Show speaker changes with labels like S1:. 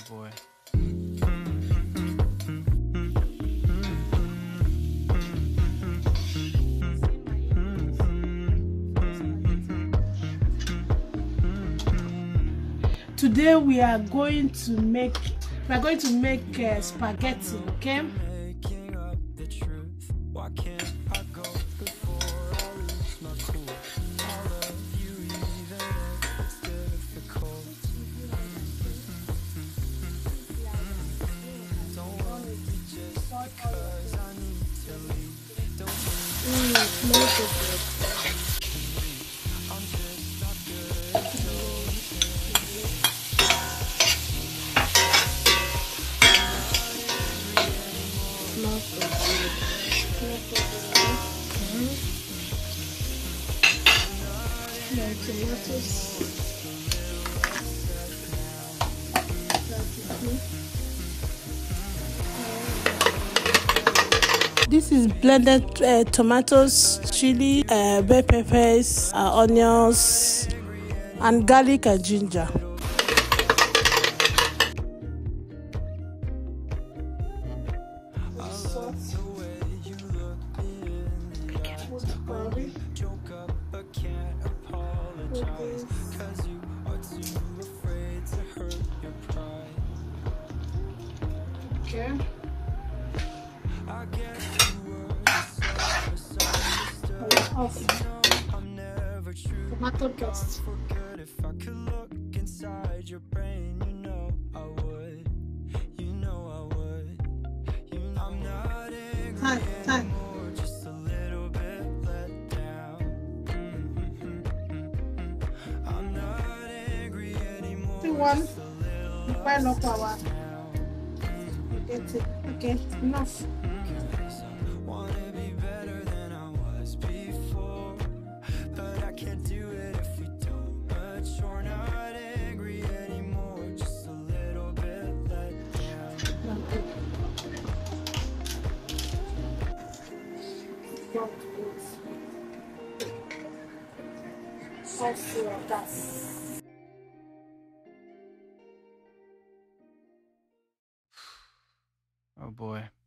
S1: boy.
S2: Today we are going to make spaghetti, okay? This is blended tomatoes, chili, bell peppers, onions, and garlic and ginger. Okay. Tomato paste. Time. One. Pile of our. Get it. Okay, enough.
S1: Oh boy.